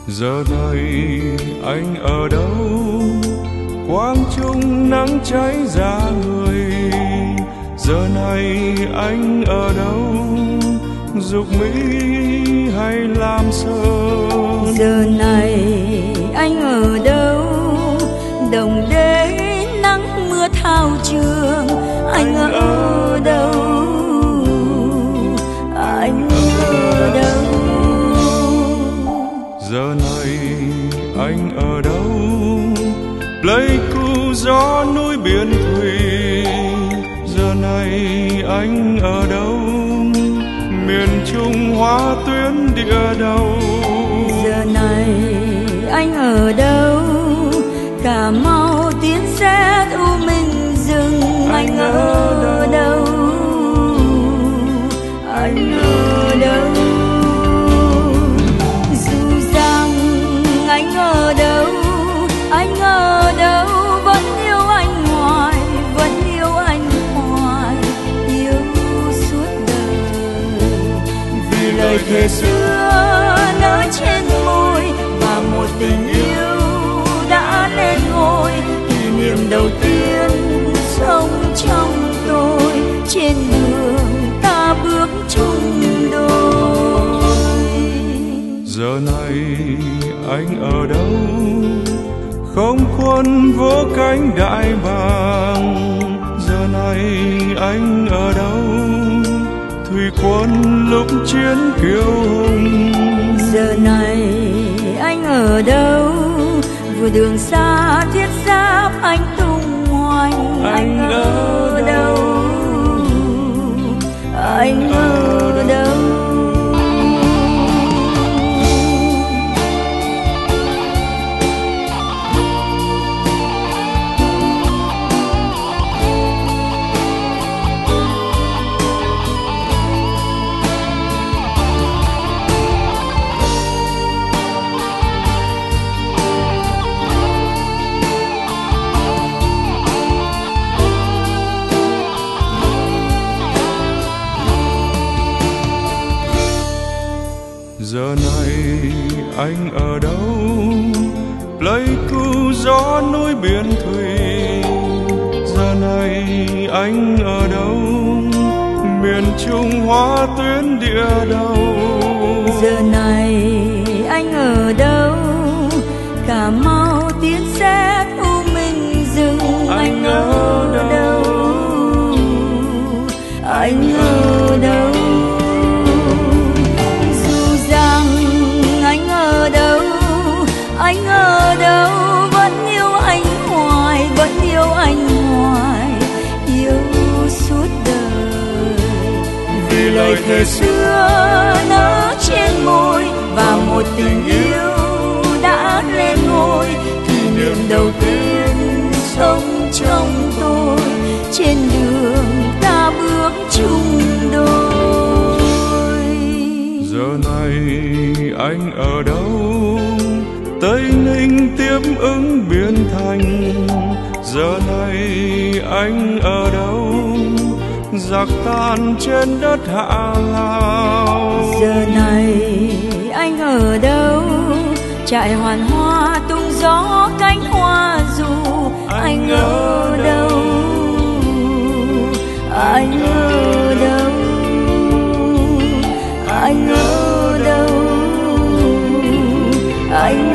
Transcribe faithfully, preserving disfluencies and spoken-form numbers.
Giờ này anh ở đâu? Quang trung nắng cháy ra người. Giờ này anh ở đâu? Dục mỹ hay làm sơn? Giờ này anh ở đâu? Đồng đế nắng mưa thao trường. Anh, anh ở đâu? Anh ở đâu? Giờ này anh ở đâu? Pleiku gió núi biển thủy. Giờ này anh ở đâu? Miền Trung hóa tuyến địa đầu. Giờ này anh ở đâu? Cà Mau Tiến Xét U Minh rừng. Anh, anh ở đâu? Anh ở đâu? Dù rằng anh ở đâu, anh ở đâu, vẫn yêu anh hoài, vẫn yêu anh hoài, yêu suốt đời. Vì lời thề xưa nở trên môi và một tình yêu đã lên ngôi. Kỷ niệm đầu tiên sống trong tôi, trên đường ta bước chung đôi. Giờ này anh ở đâu? Không quân vỗ cánh đại bàng. Giờ này anh ở đâu? Thủy quân lúc chiến kiêu hùng. Giờ này anh ở đâu? Vừa đường xa thiết giáp anh tung hoành. Anh, anh ở đâu? Anh ở đâu? Giờ này anh ở đâu? Pleiku gió núi biển thủy. Giờ này anh ở đâu? Miền Trung hóa tuyến địa đầu. Giờ này anh ở đâu? Cà Mau Tiến Xét U Minh rừng. Anh, anh ở đâu? Anh ở đâu? Anh ở đâu, vẫn yêu anh hoài, vẫn yêu anh hoài, yêu suốt đời. Vì lời thề xưa nở trên môi và một tình yêu đã lên ngôi. Kỷ niệm đầu tiên sống trong tôi, trên đường ta bước chung đôi. Giờ này anh ở đâu? Tây Ninh tiếp ứng Biến Thành. Giờ này anh ở đâu? Giặc tan trên đất Hạ Lào. Giờ này anh ở đâu? Trại Hoàn Hoa tung gió cánh hoa dù. Anh, anh ở đâu? Anh ở đâu? Anh ở đâu? Anh